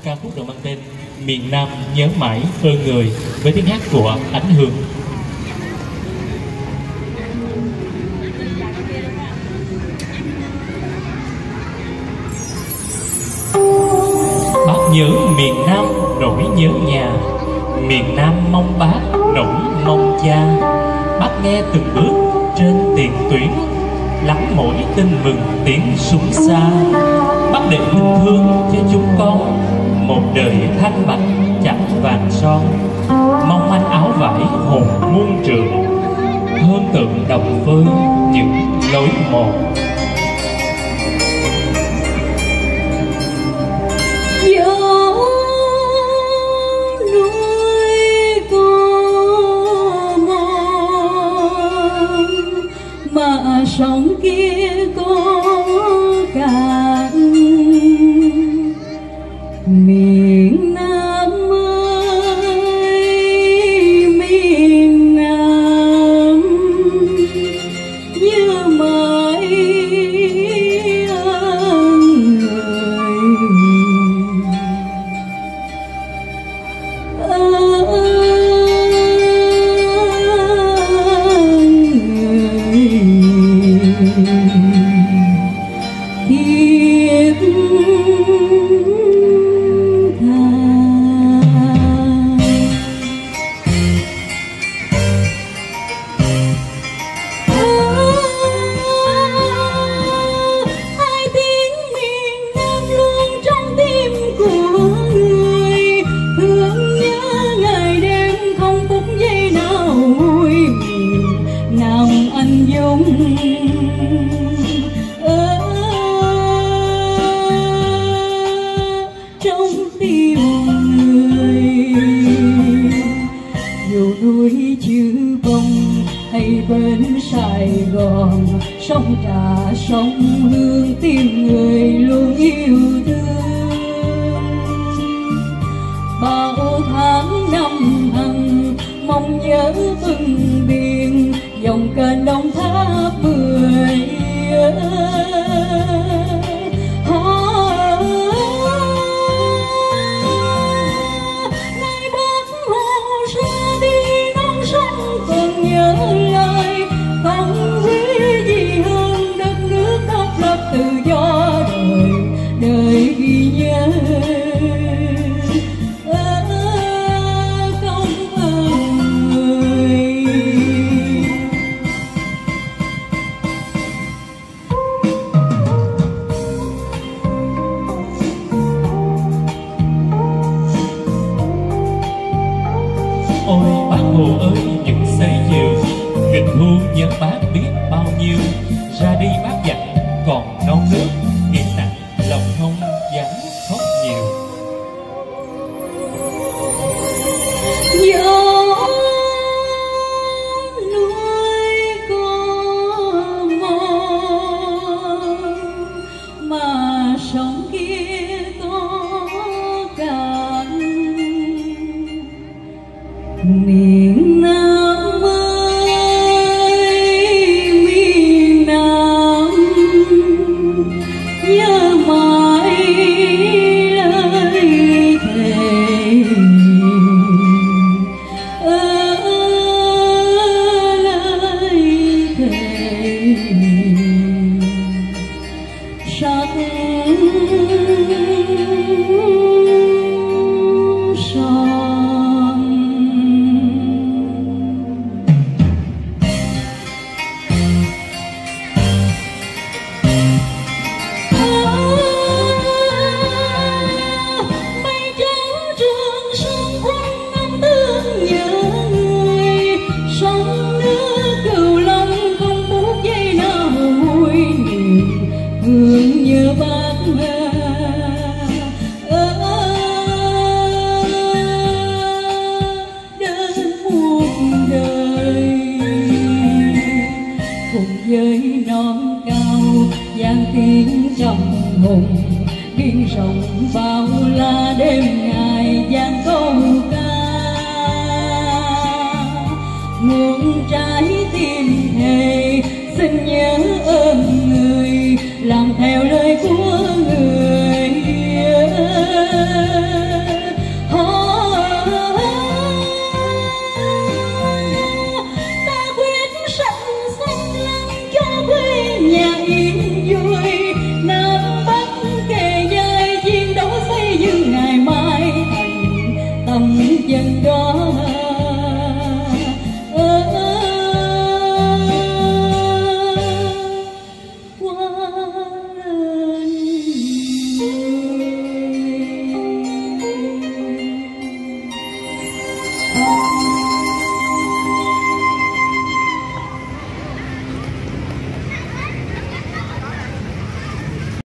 Ca khúc được mang tên Miền Nam nhớ mãi ơn người với tiếng hát của Ánh Hương. Bác nhớ miền Nam nỗi nhớ nhà, miền Nam mong bác nỗi mong cha. Bác nghe từng bước trên tiền tuyến, lắng mỗi tin mừng tiếng súng xa. Bác để tình thương cho chúng con một đời thanh bạch chẳng vàng son. Mong anh áo vải hồn muôn trường, hơn tượng đồng phơi những lối mòn. Sông kia có cạn, miền Nam ơi miền Nam như mãi ơn trong tim người. Dù núi chữ bông hay bên Sài Gòn, sông Trà sông Hương tim người luôn yêu thương. Bao tháng năm hằng mong nhớ từng biển, dòng kênh Đồng Tháp bưởi. Nay bác Hồ ra đi non sông còn nhớ lời, không quý gì hơn đất nước độc lập tự do đời đời ghi nhớ. Ôi bác Hồ ơi những xây diều, nghịch hương nhớ bác biết bao nhiêu. Ra đi bác dặn còn non nước, nghiện nặng lòng không dám khóc nhiều. Gió nuôi có mòn mà sông kia có cạn, miền Nam ơi miền Nam nhớ mãi lời thề. Lời thề sắc son. Mây trắng trường sơn quanh năm thương nhớ người, sông nước Cửu Long không phút giây nào nguôi niềm thương nhớ bác. Đến muôn đời cùng với non cao vang tiếng trầm hùng, biển rộng bao la đêm ngày vang câu ca. Muôn trái tim thề xin nhớ ơn người, làm theo lời của người. dần đóa